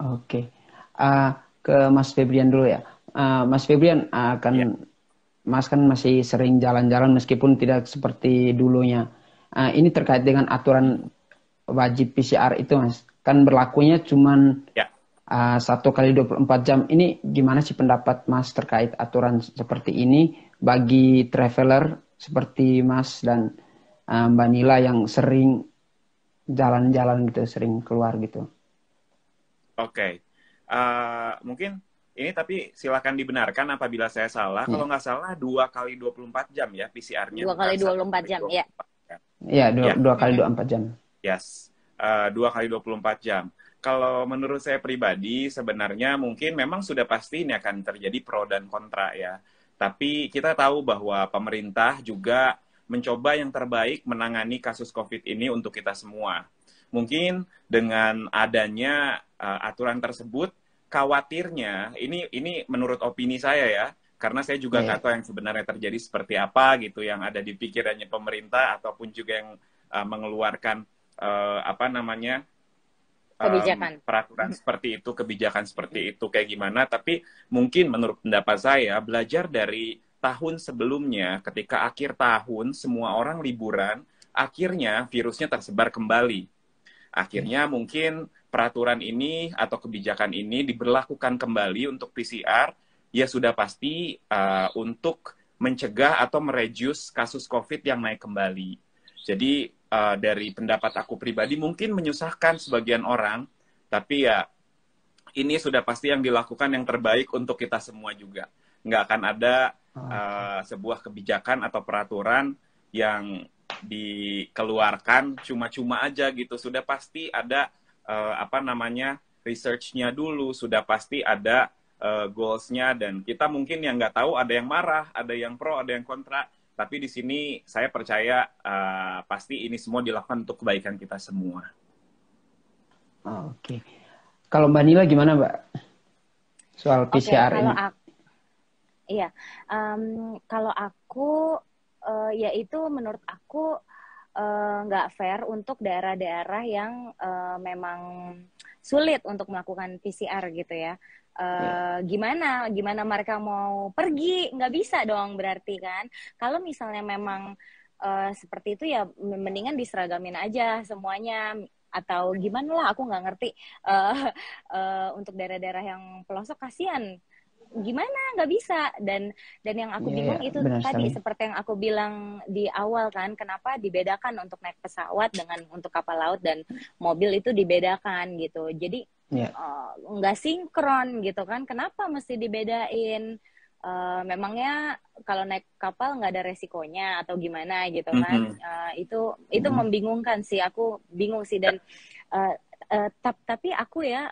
Oke. Ah, ke Mas Febrian dulu ya. Mas Febrian Ya, Mas kan masih sering jalan-jalan meskipun tidak seperti dulunya. Ini terkait dengan aturan wajib PCR itu, Mas. Kan berlakunya cuman ya. 1 kali 24 jam. Ini gimana sih pendapat Mas terkait aturan seperti ini bagi traveler seperti Mas dan Mbak Nila yang sering jalan-jalan gitu, sering keluar gitu. Oke. Mungkin ini tapi silakan dibenarkan apabila saya salah. Kalau Ya, nggak salah 2 kali 24 jam ya PCR-nya, Dua bukan kali dua satu puluh empat kali jam, dua ya. puluh empat jam. ya dua, Ya, dua kali 24 jam. yes. 2 kali 24 jam. Kalau menurut saya pribadi, sebenarnya mungkin memang sudah pasti ini akan terjadi pro dan kontra ya. Tapi kita tahu bahwa pemerintah juga mencoba yang terbaik menangani kasus COVID ini untuk kita semua. Mungkin dengan adanya aturan tersebut, khawatirnya ini menurut opini saya ya, karena saya juga Ya, nggak ya. tahu yang sebenarnya terjadi seperti apa gitu, yang ada di pikirannya pemerintah ataupun juga yang mengeluarkan apa namanya Kebijakan. peraturan seperti itu, kebijakan seperti itu kayak gimana. Tapi mungkin menurut pendapat saya, belajar dari tahun sebelumnya, ketika akhir tahun semua orang liburan, akhirnya virusnya tersebar kembali. Akhirnya mungkin peraturan ini atau kebijakan ini diberlakukan kembali untuk PCR, ya sudah pasti untuk mencegah atau mereduce kasus COVID yang naik kembali. Jadi dari pendapat aku pribadi mungkin menyusahkan sebagian orang, tapi ya ini sudah pasti yang dilakukan yang terbaik untuk kita semua juga. Nggak akan ada Oke. sebuah kebijakan atau peraturan yang dikeluarkan cuma-cuma aja gitu. Sudah pasti ada apa namanya research-nya dulu, sudah pasti ada goals-nya, dan kita mungkin yang nggak tahu ada yang marah, ada yang pro, ada yang kontra. Tapi di sini saya percaya pasti ini semua dilakukan untuk kebaikan kita semua. Oke. Kalau Mbak Nila gimana, Mbak? Soal Oke, PCR kalau ini. aku, iya, kalau aku, yaitu menurut aku nggak fair untuk daerah-daerah yang memang sulit untuk melakukan PCR gitu ya. Ya, Gimana mereka mau pergi? Nggak bisa dong berarti kan. Kalau misalnya memang seperti itu ya mendingan diseragamin aja semuanya, atau gimana lah, aku nggak ngerti. uh, untuk daerah-daerah yang pelosok kasihan, gimana nggak bisa. Dan yang aku ya, ya, bingung itu benar tadi, sekali. seperti yang aku bilang di awal kan, kenapa dibedakan untuk naik pesawat dengan untuk kapal laut dan mobil itu dibedakan gitu. Jadi Ya, nggak sinkron gitu kan, kenapa mesti dibedain. Memangnya kalau naik kapal nggak ada resikonya atau gimana gitu kan. Mhm. Itu membingungkan sih, aku bingung sih. Dan uh, tapi aku ya,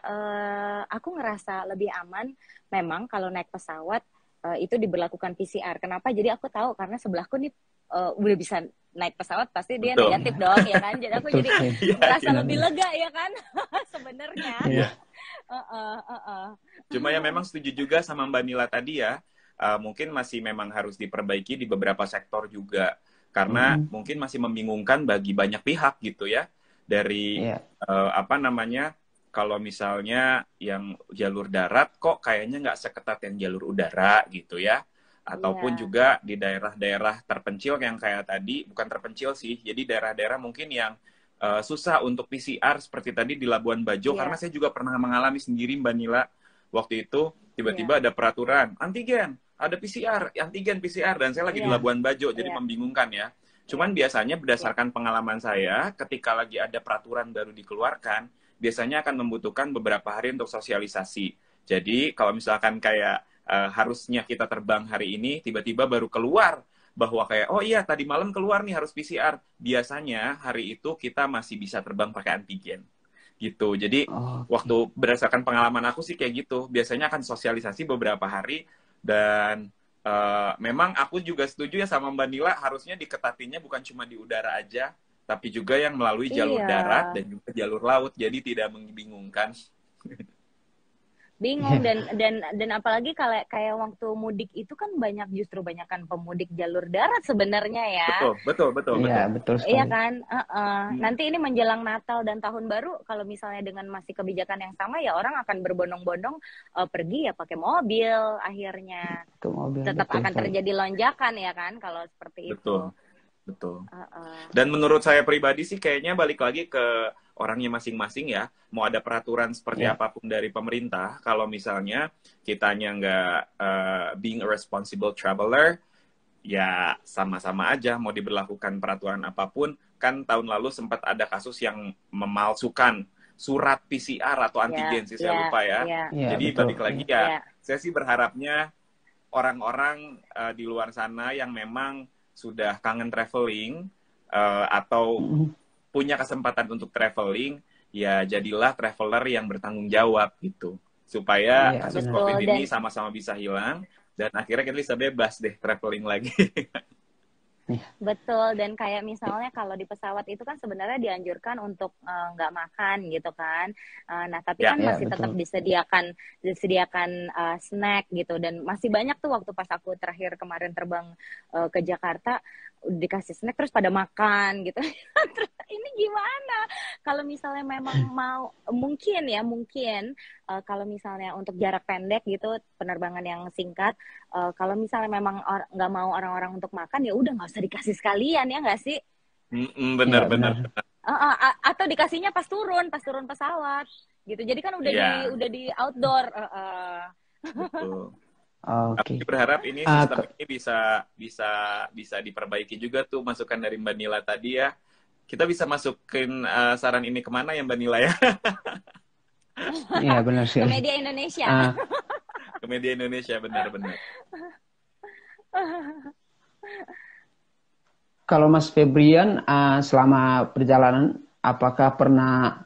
aku ngerasa lebih aman memang kalau naik pesawat itu diberlakukan PCR. Kenapa? Jadi aku tahu karena sebelahku nih udah bisa naik pesawat, pasti dia Betul. negatif dong ya kan. Jadi aku betul jadi sekali. Iya, ngerasa iya. lebih Benar-benar. lega ya kan, sebenarnya. Ya, Iya. Uh-uh, uh-uh. Cuma ya memang setuju juga sama Mbak Nila tadi ya, mungkin masih memang harus diperbaiki di beberapa sektor juga. Karena mm-mm. mungkin masih membingungkan bagi banyak pihak gitu ya. Dari Ya, apa namanya, kalau misalnya yang jalur darat kok kayaknya nggak seketat yang jalur udara gitu ya. Ataupun Iya, juga di daerah-daerah terpencil yang kayak tadi, bukan terpencil sih, jadi daerah-daerah mungkin yang susah untuk PCR seperti tadi di Labuan Bajo, karena iya, saya juga pernah mengalami sendiri Mbak Nila. Waktu itu iya, tiba-tiba ada peraturan antigen, ada PCR, antigen PCR, dan saya lagi di iya, Labuan Bajo, jadi iya, membingungkan ya. iya, Cuman biasanya iya, berdasarkan pengalaman saya, ketika lagi ada peraturan baru dikeluarkan, biasanya akan membutuhkan beberapa hari untuk sosialisasi. Jadi kalau misalkan kayak harusnya kita terbang hari ini, tiba-tiba baru keluar bahwa kayak, oh iya tadi malam keluar nih harus PCR. Biasanya hari itu kita masih bisa terbang pakai antigen. Gitu. Jadi oke. waktu berdasarkan pengalaman aku sih kayak gitu. Biasanya akan sosialisasi beberapa hari, dan memang aku juga setuju ya sama Mbak Nila, harusnya diketatinnya bukan cuma di udara aja, tapi juga yang melalui jalur iya. darat dan juga jalur laut. Jadi tidak membingungkan. bingung dan apalagi kalau kayak waktu mudik itu kan justru banyakan pemudik jalur darat sebenarnya ya. Iya, betul Iya sekali. kan. Nanti ini menjelang Natal dan Tahun Baru kalau misalnya dengan masih kebijakan yang sama ya orang akan berbondong-bondong pergi ya pakai mobil, akhirnya Itu mobil, tetap betul akan sekali. terjadi lonjakan ya kan kalau seperti itu. Betul. Uh-uh. Dan menurut saya pribadi sih kayaknya balik lagi ke orangnya masing-masing ya. Mau ada peraturan seperti Ya. apapun dari pemerintah, kalau misalnya kitanya nggak being a responsible traveler, ya sama-sama aja mau diberlakukan peraturan apapun. Kan tahun lalu sempat ada kasus yang memalsukan surat PCR atau antigen sih, saya lupa ya. Ya, Jadi betul. balik lagi ya, saya sih berharapnya orang-orang di luar sana yang memang sudah kangen traveling atau punya kesempatan untuk traveling, ya jadilah traveler yang bertanggung jawab gitu. Supaya Iya, kasus benar. COVID Betul, ini sama-sama bisa hilang dan akhirnya kita bisa bebas deh traveling lagi. Betul, dan kayak misalnya kalau di pesawat itu kan sebenarnya dianjurkan untuk nggak makan gitu kan. Nah, tapi Ya. kan Ya, masih tetap betul. disediakan snack gitu, dan masih banyak tuh waktu pas aku terakhir kemarin terbang ke Jakarta dikasih snack terus pada makan gitu. Terus ini gimana? Kalau misalnya memang mau mungkin kalau misalnya untuk jarak pendek gitu penerbangan yang singkat, kalau misalnya memang nggak mau orang-orang untuk makan ya udah nggak usah dikasih sekalian ya nggak sih? Benar. Atau dikasihnya pas turun pesawat gitu. Jadi kan udah di outdoor. Betul. Oke. Aku berharap ini sistem ini bisa diperbaiki juga tuh masukan dari Mbak Nila tadi ya. Kita bisa masukin saran ini kemana ya Mbak Nila ya? Iya, benar Ke sekali. media Indonesia. Ke media Indonesia, benar-benar. Kalau Mas Febrian selama perjalanan, apakah pernah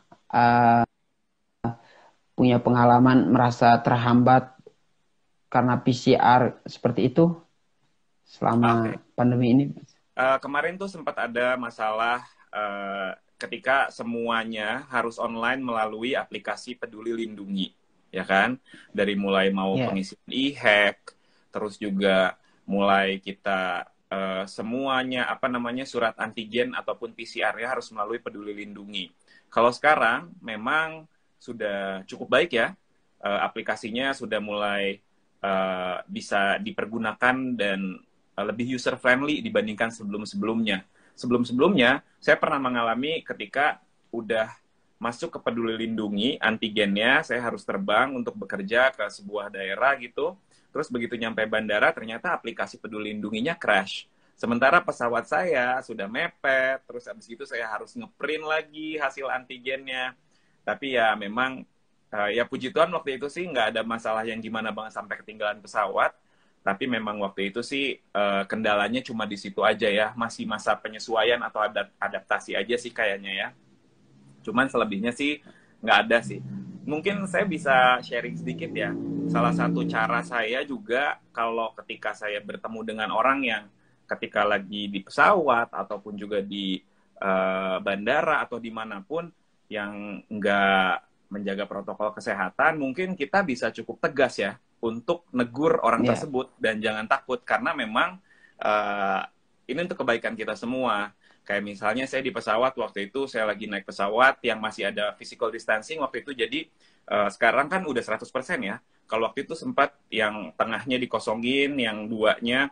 punya pengalaman merasa terhambat karena PCR seperti itu selama pandemi ini? Kemarin tuh sempat ada masalah ketika semuanya harus online melalui aplikasi Peduli Lindungi, ya kan? Dari mulai mau pengisian e-hack, terus juga mulai kita semuanya surat antigen ataupun PCR-nya harus melalui Peduli Lindungi. Kalau sekarang memang sudah cukup baik ya, aplikasinya sudah mulai bisa dipergunakan dan lebih user friendly dibandingkan sebelum-sebelumnya. Sebelum-sebelumnya saya pernah mengalami ketika udah masuk ke Peduli Lindungi antigennya, saya harus terbang untuk bekerja ke sebuah daerah gitu. Terus begitu nyampe bandara ternyata aplikasi Peduli Lindunginya crash. Sementara pesawat saya sudah mepet, terus habis itu saya harus ngeprint lagi hasil antigennya. Tapi ya memang ya puji Tuhan waktu itu sih nggak ada masalah yang gimana banget sampai ketinggalan pesawat. Tapi memang waktu itu sih kendalanya cuma di situ aja ya, masih masa penyesuaian atau adaptasi aja sih kayaknya ya. Cuman selebihnya sih nggak ada sih. Mungkin saya bisa sharing sedikit ya. Salah satu cara saya juga kalau ketika saya bertemu dengan orang yang ketika lagi di pesawat ataupun juga di bandara atau dimanapun yang nggak menjaga protokol kesehatan, mungkin kita bisa cukup tegas ya untuk negur orang tersebut dan jangan takut karena memang ini untuk kebaikan kita semua. Kayak misalnya saya di pesawat waktu itu saya lagi naik pesawat yang masih ada physical distancing waktu itu, jadi sekarang kan udah 100% ya. Kalau waktu itu sempat yang tengahnya dikosongin, yang duanya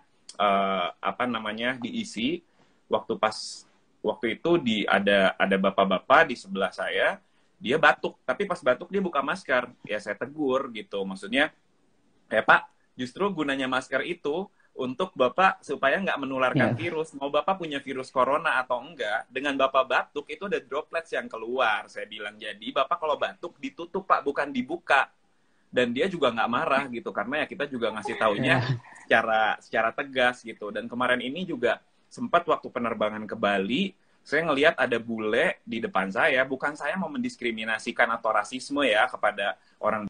diisi. Waktu itu ada bapak-bapak di sebelah saya, dia batuk, tapi pas batuk dia buka masker. Ya saya tegur gitu. Maksudnya Pak, justru gunanya masker itu untuk Bapak supaya nggak menularkan virus. Mau Bapak punya virus corona atau enggak, dengan Bapak batuk itu ada droplets yang keluar. Saya bilang, jadi Bapak kalau batuk ditutup Pak, bukan dibuka. Dan dia juga nggak marah gitu, karena ya kita juga ngasih taunya secara tegas gitu. Dan kemarin ini juga sempat waktu penerbangan ke Bali, saya ngelihat ada bule di depan saya. Bukan saya mau mendiskriminasikan atau rasisme ya kepada orang.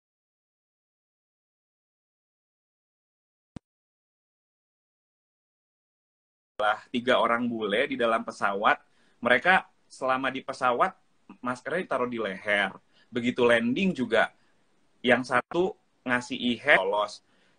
Tiga orang bule di dalam pesawat, mereka selama di pesawat maskernya ditaruh di leher. Begitu landing juga yang satu ngasih e-hack lolos.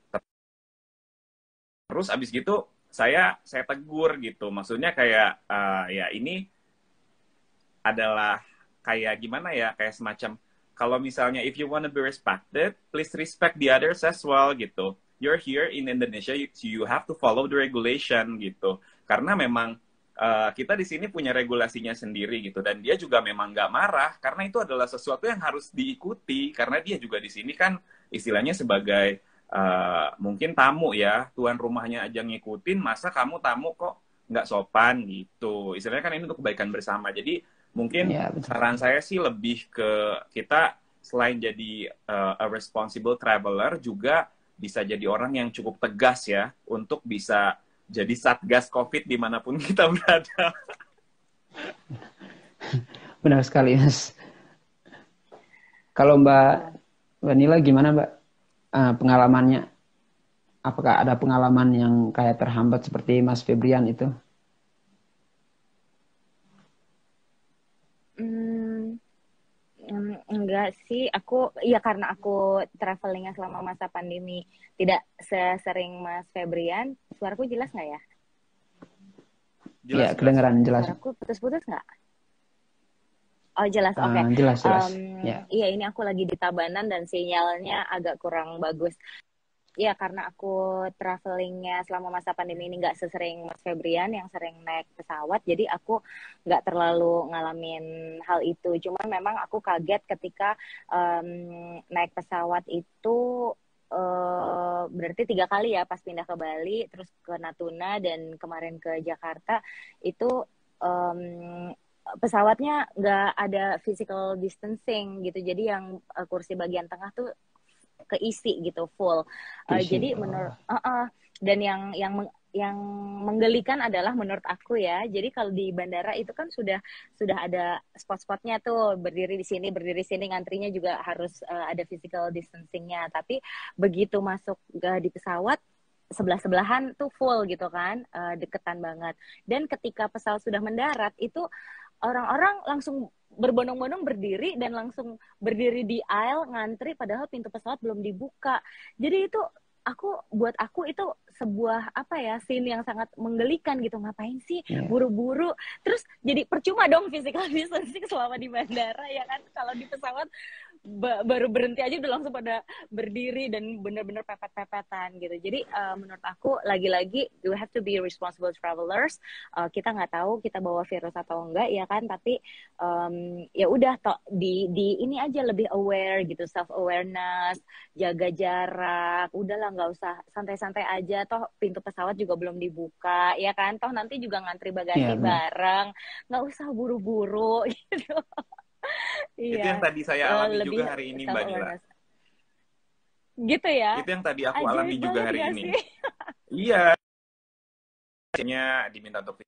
Terus abis gitu saya tegur gitu. Maksudnya kayak ya ini adalah kayak gimana ya, kayak semacam kalau misalnya if you wanna be respected, please respect the others as well gitu. You're here in Indonesia, you have to follow the regulation gitu. Karena memang kita di sini punya regulasinya sendiri gitu, dan dia juga memang nggak marah karena itu adalah sesuatu yang harus diikuti karena dia juga di sini kan istilahnya sebagai mungkin tamu ya, tuan rumahnya aja ngikutin, masa kamu tamu kok nggak sopan gitu. Istilahnya kan ini untuk kebaikan bersama. Jadi mungkin Ya, betul. saran saya sih lebih ke kita selain jadi a responsible traveler juga bisa jadi orang yang cukup tegas ya untuk bisa jadi satgas COVID dimanapun kita berada. Benar sekali, Mas. Kalau Mbak Vanilla gimana, Mbak? Pengalamannya? Apakah ada pengalaman yang kayak terhambat seperti Mas Febrian itu? Hmm, enggak sih, aku ya karena aku travelingnya selama masa pandemi tidak sesering Mas Febrian. Suaraku jelas nggak ya? Iya, Jelas-jelas. kedengeran jelas. Suaraku putus-putus nggak? Oh jelas, oke. Jelas, jelas. Ya. Iya ini aku lagi di Tabanan dan sinyalnya agak kurang bagus. Ya karena aku travelingnya selama masa pandemi ini nggak sesering Mas Febrian yang sering naik pesawat, jadi aku nggak terlalu ngalamin hal itu. Cuman memang aku kaget ketika naik pesawat itu berarti 3 kali ya, pas pindah ke Bali, terus ke Natuna dan kemarin ke Jakarta itu pesawatnya nggak ada physical distancing gitu. Jadi yang kursi bagian tengah tuh keisi gitu full. Jadi menurut dan yang menggelikan adalah menurut aku ya. Jadi kalau di bandara itu kan sudah ada spot-spotnya tuh, berdiri di sini ngantrinya juga harus ada physical distancingnya. Tapi begitu masuk di pesawat sebelah-sebelahan tuh full gitu kan, deketan banget. Dan ketika pesawat sudah mendarat itu orang-orang langsung berbondong-bondong berdiri dan langsung berdiri di aisle ngantri padahal pintu pesawat belum dibuka. Jadi itu buat aku itu sebuah apa ya, scene yang sangat menggelikan gitu. Ngapain sih buru-buru, terus jadi percuma dong physical distancing selama di bandara ya kan. Kalau di pesawat baru berhenti aja udah langsung pada berdiri dan benar-benar pepet-pepetan gitu. Jadi menurut aku lagi-lagi we have to be responsible travelers. Kita nggak tahu kita bawa virus atau enggak ya kan, tapi ya udah di ini aja lebih aware gitu, self awareness, jaga jarak, udahlah nggak usah, santai-santai aja, toh pintu pesawat juga belum dibuka ya kan, toh nanti juga ngantri bagasi bareng, nggak usah buru-buru gitu. Itu yang tadi saya alami juga hari ini, Mbak Nila. Gitu ya? Itu yang tadi aku Ajaib alami juga hari ini. Sih? Iya. Diminta untuk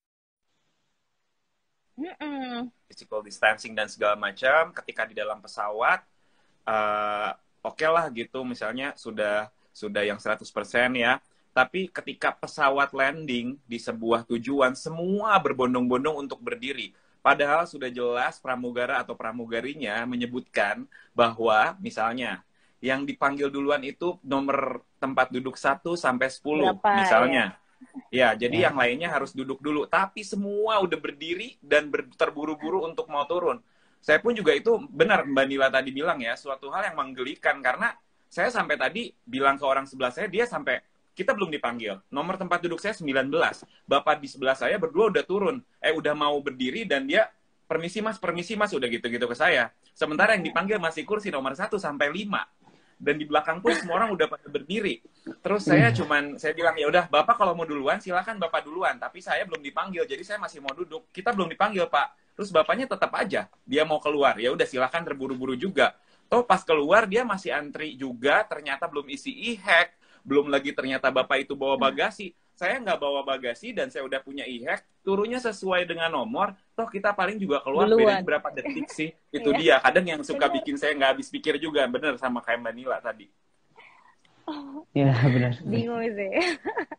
physical distancing dan segala macam. Ketika di dalam pesawat, oke lah gitu, misalnya sudah yang 100% ya. Tapi ketika pesawat landing di sebuah tujuan, semua berbondong-bondong untuk berdiri. Padahal sudah jelas pramugara atau pramugarinya menyebutkan bahwa misalnya yang dipanggil duluan itu nomor tempat duduk 1 sampai 10 berapa, misalnya. Ya, jadi yang lainnya harus duduk dulu. Tapi semua udah berdiri dan terburu-buru untuk mau turun. Saya pun juga itu benar Mbak Nila tadi bilang ya, suatu hal yang menggelikan. Karena saya sampai tadi bilang ke orang sebelah saya, dia sampai, kita belum dipanggil. Nomor tempat duduk saya 19. Bapak di sebelah saya berdua udah turun. Udah mau berdiri dan dia, permisi mas, udah gitu-gitu ke saya. Sementara yang dipanggil masih kursi nomor 1 sampai 5. Dan di belakang pun semua orang udah pada berdiri. Terus saya bilang, ya udah Bapak kalau mau duluan silakan Bapak duluan, tapi saya belum dipanggil, jadi saya masih mau duduk. Kita belum dipanggil Pak. Terus bapaknya tetap aja dia mau keluar. Ya udah silakan, terburu-buru juga. Toh pas keluar dia masih antri juga, ternyata belum isi e-hack, belum lagi ternyata Bapak itu bawa bagasi. Saya nggak bawa bagasi dan saya udah punya e-hack, turunnya sesuai dengan nomor, toh kita paling juga keluar beda berapa detik sih. Itu dia, kadang yang suka bikin saya nggak habis pikir juga, bener sama kayak Mbak Nila tadi. Ya benar. Bingung sih.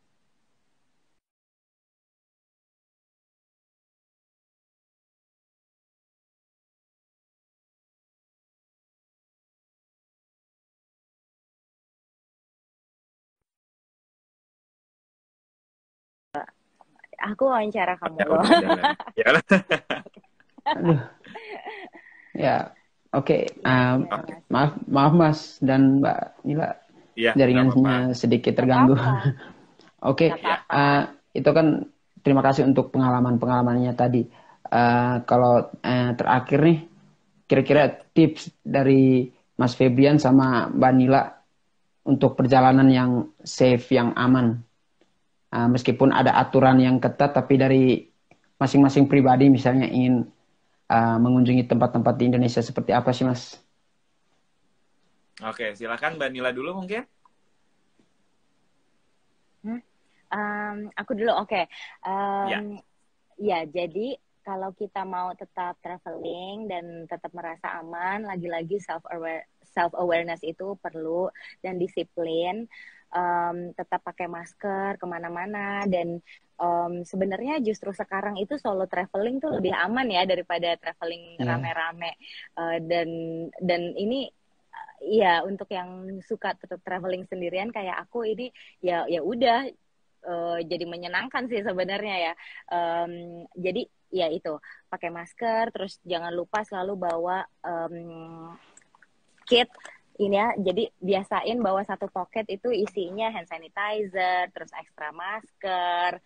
Aku wawancara kamu Ya loh. udah jangan. Ya. Aduh, ya, oke. Iya, Mas. Maaf Mas dan Mbak Nila, Iya, nggak apa-apa. jaringannya sedikit Gak terganggu. apa-apa. Oke, Gak apa-apa. itu kan terima kasih untuk pengalamannya tadi. Kalau terakhir nih, kira-kira Ya. tips dari Mas Febrian sama Mbak Nila untuk perjalanan yang safe, yang aman. Meskipun ada aturan yang ketat, tapi dari masing-masing pribadi misalnya ingin mengunjungi tempat-tempat di Indonesia seperti apa sih Mas? Oke, silakan Mbak Nila dulu mungkin. Aku dulu, oke. Ya. Ya, jadi kalau kita mau tetap traveling dan tetap merasa aman, lagi-lagi self awareness itu perlu dan disiplin. Tetap pakai masker kemana-mana dan sebenarnya justru sekarang itu solo traveling tuh lebih aman ya daripada traveling Ya. rame-rame. Dan ini ya untuk yang suka tetap traveling sendirian kayak aku ini ya udah jadi menyenangkan sih sebenarnya ya. Jadi ya itu pakai masker, terus jangan lupa selalu bawa kit ini ya. Jadi biasain bawa satu pocket itu isinya hand sanitizer, terus ekstra masker.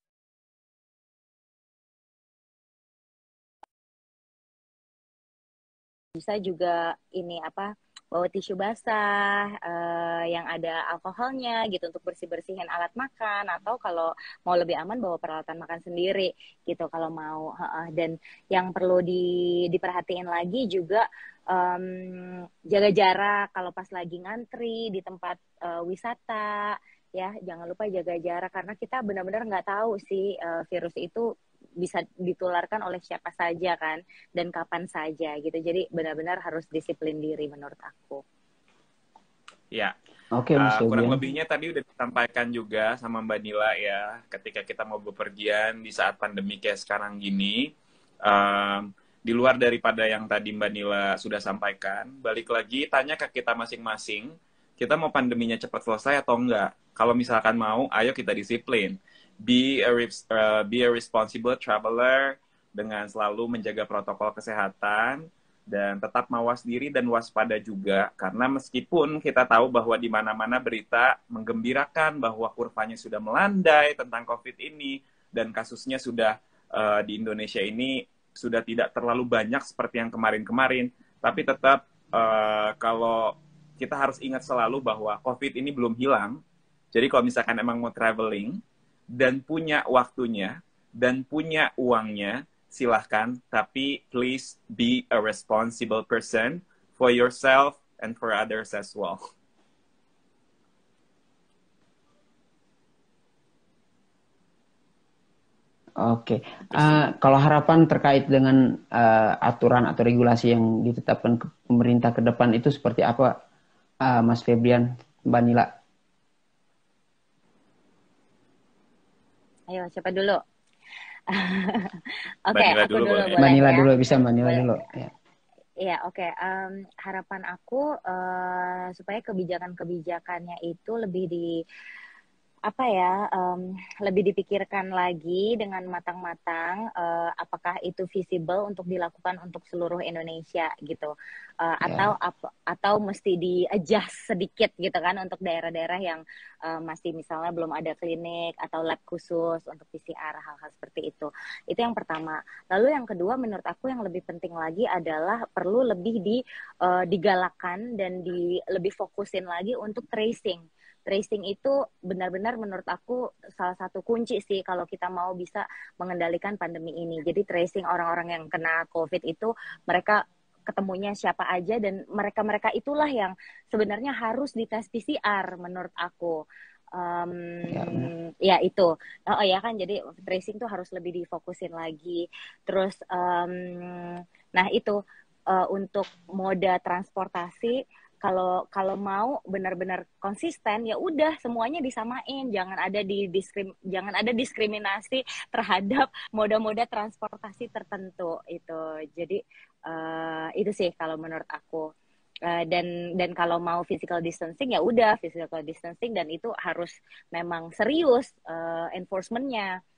Bisa juga ini apa, bawa tisu basah yang ada alkoholnya gitu untuk bersih-bersihin alat makan, atau kalau mau lebih aman bawa peralatan makan sendiri gitu kalau mau. Dan yang perlu diperhatiin lagi juga jaga jarak kalau pas lagi ngantri di tempat wisata ya, jangan lupa jaga jarak karena kita benar-benar nggak tahu sih virus itu bisa ditularkan oleh siapa saja kan dan kapan saja gitu. Jadi benar-benar harus disiplin diri menurut aku. Ya. Oke Mas Kurang Febrian. lebihnya tadi udah disampaikan juga sama Mbak Nila ya, ketika kita mau bepergian di saat pandemi kayak sekarang gini, di luar daripada yang tadi Mbak Nila sudah sampaikan, balik lagi tanya ke kita masing-masing, kita mau pandeminya cepat selesai atau enggak? Kalau misalkan mau, ayo kita disiplin. Be a responsible traveler dengan selalu menjaga protokol kesehatan dan tetap mawas diri dan waspada juga karena meskipun kita tahu bahwa di mana-mana berita menggembirakan bahwa kurvanya sudah melandai tentang COVID ini dan kasusnya sudah di Indonesia ini sudah tidak terlalu banyak seperti yang kemarin-kemarin, tapi tetap kalau kita harus ingat selalu bahwa COVID ini belum hilang. Jadi kalau misalkan emang mau traveling dan punya waktunya dan punya uangnya, silahkan, tapi please be a responsible person for yourself and for others as well. Oke, kalau harapan terkait dengan aturan atau regulasi yang ditetapkan pemerintah ke depan itu seperti apa, Mas Febrian, Mbak Nila? Ayo, siapa dulu? Mbak Oke, Nila aku dulu dulu boleh. Mbak boleh Nila ya. dulu, bisa Mbak Nila Boleh. dulu. Ya. Iya, oke. Harapan aku supaya kebijakan-kebijakannya itu lebih apa ya, lebih dipikirkan lagi dengan matang-matang apakah itu visible untuk dilakukan untuk seluruh Indonesia gitu, atau mesti di-adjust sedikit gitu kan untuk daerah-daerah yang masih misalnya belum ada klinik atau lab khusus untuk PCR, hal-hal seperti itu. Itu yang pertama. Lalu yang kedua menurut aku yang lebih penting lagi adalah perlu lebih digalakkan dan lebih fokusin lagi untuk tracing. Tracing itu benar-benar menurut aku salah satu kunci sih kalau kita mau bisa mengendalikan pandemi ini. Jadi tracing orang-orang yang kena COVID itu mereka ketemunya siapa aja dan mereka-mereka itulah yang sebenarnya harus dites PCR menurut aku. Ya itu, oh ya kan, jadi tracing tuh harus lebih difokusin lagi. Terus, nah itu untuk moda transportasi kalau mau benar-benar konsisten ya udah semuanya disamain, jangan ada diskriminasi terhadap moda-moda transportasi tertentu itu. Jadi itu sih kalau menurut aku. Dan kalau mau physical distancing ya udah physical distancing dan itu harus memang serius enforcementnya.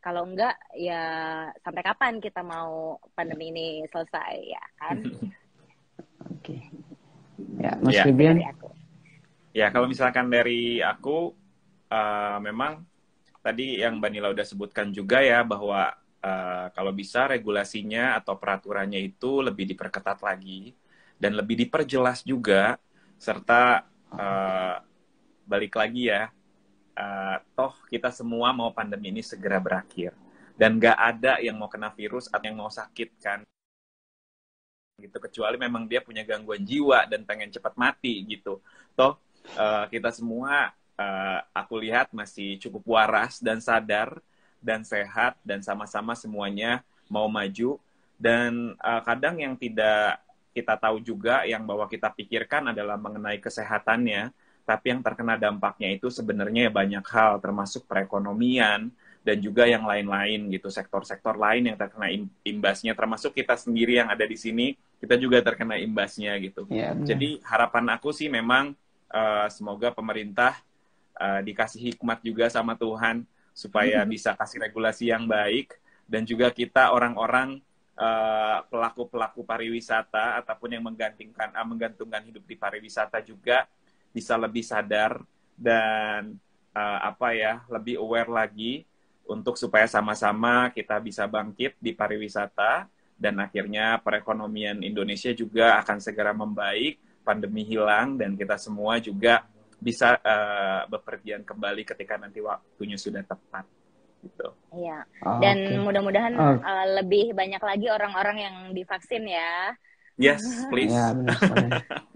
Kalau enggak, ya sampai kapan kita mau pandemi ini selesai, ya kan? Oke. Ya, Mas Ya. Febrian. Dari aku. Ya, kalau misalkan dari aku, memang tadi yang Mbak Nila udah sebutkan juga ya, bahwa kalau bisa regulasinya atau peraturannya itu lebih diperketat lagi, dan lebih diperjelas juga, serta balik lagi ya, toh kita semua mau pandemi ini segera berakhir. Dan nggak ada yang mau kena virus atau yang mau sakit kan, gitu, kecuali memang dia punya gangguan jiwa dan pengen cepat mati gitu. Toh kita semua, aku lihat masih cukup waras dan sadar dan sehat, dan sama-sama semuanya mau maju. Dan kadang yang tidak kita tahu juga, yang bahwa kita pikirkan adalah mengenai kesehatannya, tapi yang terkena dampaknya itu sebenarnya banyak hal, termasuk perekonomian dan juga yang lain-lain gitu, sektor-sektor lain yang terkena imbasnya, termasuk kita sendiri yang ada di sini, kita juga terkena imbasnya gitu. Ya, jadi harapan aku sih memang semoga pemerintah dikasih hikmat juga sama Tuhan supaya bisa kasih regulasi yang baik, dan juga kita orang-orang pelaku-pelaku pariwisata ataupun yang menggantungkan hidup di pariwisata juga bisa lebih sadar dan lebih aware lagi, untuk supaya sama-sama kita bisa bangkit di pariwisata, dan akhirnya perekonomian Indonesia juga akan segera membaik, pandemi hilang, dan kita semua juga bisa bepergian kembali ketika nanti waktunya sudah tepat gitu. Iya. Dan Oke. mudah-mudahan lebih banyak lagi orang-orang yang divaksin ya. Yes, please. Ya, benar sekali.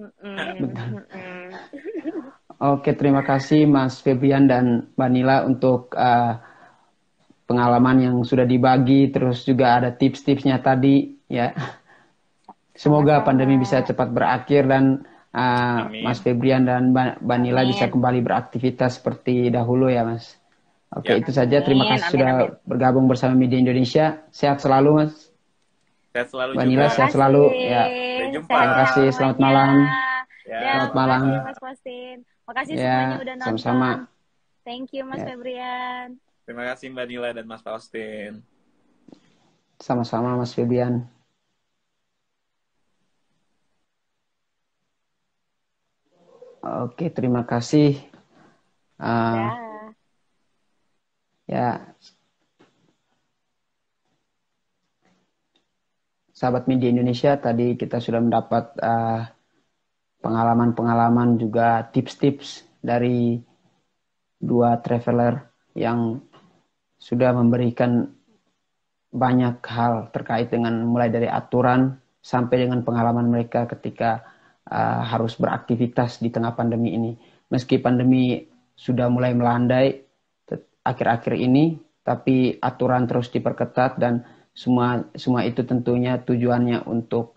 Oke, terima kasih Mas Febrian dan Mbak Nila untuk pengalaman yang sudah dibagi, terus juga ada tips-tipsnya tadi ya. Semoga pandemi bisa cepat berakhir dan Mas Febrian dan Mbak Nila bisa kembali beraktivitas seperti dahulu ya Mas. Oke, itu saja. Terima kasih sudah bergabung bersama Media Indonesia. Sehat selalu Mas. Sehat selalu Mbak Nila, sehat selalu. Ya. Sampai jumpa. Terima kasih. Selamat malam. Ya, selamat malam. Mas Faustin. Makasih ya, semuanya udah nonton. Sama-sama. Thank you Mas Febrian. Terima kasih Mbak Nila dan Mas Faustin. Sama-sama Mas Febrian. Oke, terima kasih. Ya, sahabat Media Indonesia, tadi kita sudah mendapat pengalaman-pengalaman juga tips-tips dari dua traveler yang sudah memberikan banyak hal terkait dengan mulai dari aturan sampai dengan pengalaman mereka ketika harus beraktivitas di tengah pandemi ini. Meski pandemi sudah mulai melandai akhir-akhir ini, tapi aturan terus diperketat, dan semua itu tentunya tujuannya untuk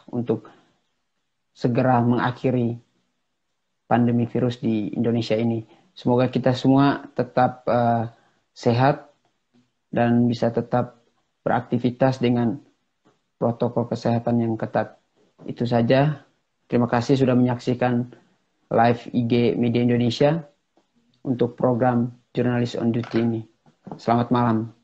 segera mengakhiri pandemi virus di Indonesia ini. Semoga kita semua tetap sehat dan bisa tetap beraktivitas dengan protokol kesehatan yang ketat. Itu saja. Terima kasih sudah menyaksikan live IG Media Indonesia untuk program Jurnalis on Duty ini. Selamat malam.